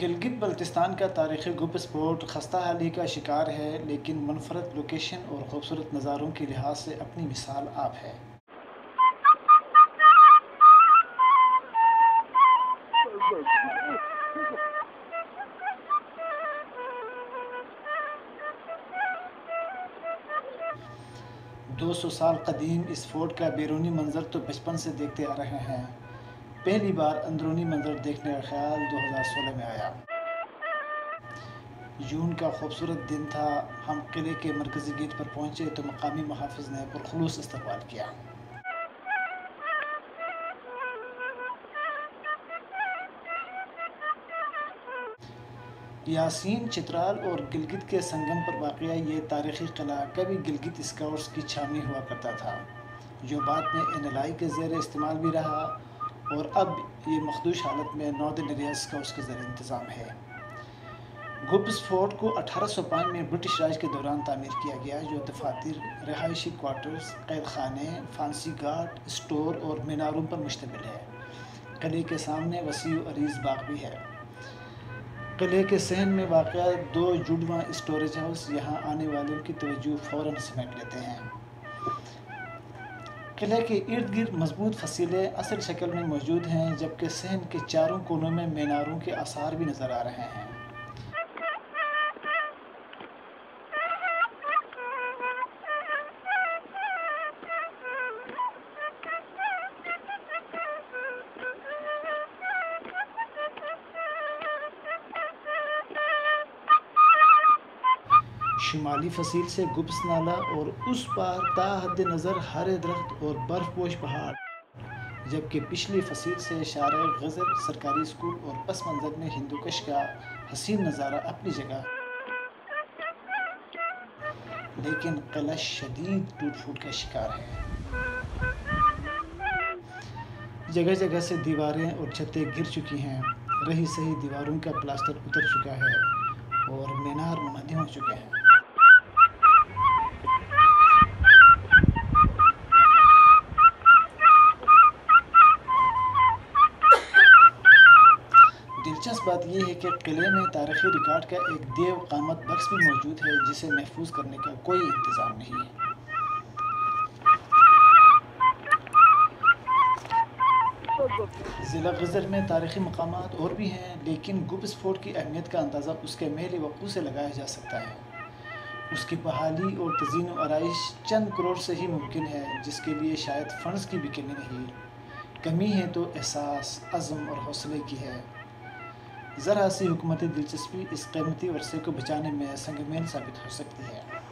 گلگت بلتستان کا تاریخی گپ اسپورٹ خستہ حالی کا شکار ہے، لیکن منفرد لوکیشن اور خوبصورت نظاروں کے لحاظ سے اپنی مثال آپ ہے۔ دو سو سال قدیم اس فورٹ کا بیرونی منظر تو بچپن سے دیکھتے آ رہے ہیں۔ پہلی بار اندرونی منظر دیکھنے کا خیال 2016 میں آیا۔ جون کا خوبصورت دن تھا۔ ہم قلعے کے مرکزی گیٹ پر پہنچے تو مقامی محافظ نے پرخلوص استقبال کیا۔ یاسین چترال اور گلگت کے سنگم پر واقع یہ تاریخی قلعہ کبھی گلگت اسکاؤٹس کی چھاؤنی ہوا کرتا تھا، جو بعد میں NLI کے زیر استعمال بھی رہا، اور اب یہ مخدوش حالت میں ناردرن ایریا اسکاؤٹس کے زیر انتظام ہے۔ گپس فورٹ کو 1805 میں برٹش راج کے دوران تعمیر کیا گیا، جو دفاتر، رہائشی کوارٹرز، قید خانے، فانسی گھاٹ، اسٹور اور میناروں پر مشتمل ہے۔ قلعے کے سامنے وسیع و عریض باغ بھی ہے۔ قلعے کے صحن میں واقع 2 جڑواں اسٹوریج ہاؤس یہاں آنے والوں کی توجہ فوراً سمیٹ لیتے ہیں۔ قلعے کے ارد گرد مضبوط فصیلیں اصل شکل میں موجود ہیں، جبکہ صحن کے چاروں کونوں میں میناروں کے آثار بھی نظر آ رہے ہیں۔ شمالی فصیل سے گپس نالہ اور اس پار تا حد نظر ہرے درخت اور برف پوش پہاڑ، جبکہ پچھلی فصیل سے شارع غزل، سرکاری اسکول اور پس منظر میں ہندوکش کا حسین نظارہ اپنی جگہ، لیکن قلعہ شدید ٹوٹ پھوٹ کا شکار ہے۔ جگہ جگہ سے دیواریں اور چھتیں گر چکی ہیں، رہی سہی دیواروں کا پلاسٹر اتر چکا ہے اور مینار منہدم ہو چکے ہیں۔ دلچسپ بات یہ ہے کہ قلعے میں تاریخی ریکارڈ کا ایک دیو قامت بکس بھی موجود ہے، جسے محفوظ کرنے کا کوئی انتظام نہیں ہے۔ ضلع غزل میں تاریخی مقامات اور بھی ہیں، لیکن گپس فورٹ کی اہمیت کا اندازہ اس کے محل وقوع سے لگایا جا سکتا ہے۔ اس کی بحالی اور تزئین و آرائش چند کروڑ سے ہی ممکن ہے، جس کے لیے شاید فنڈز کی بھی کمی نہیں۔ کمی ہے تو احساس، عزم اور حوصلے کی ہے۔ ذرا سی حکومتی دلچسپی اس قیمتی ورثے کو بچانے میں سنگ میل ثابت ہو سکتی ہے۔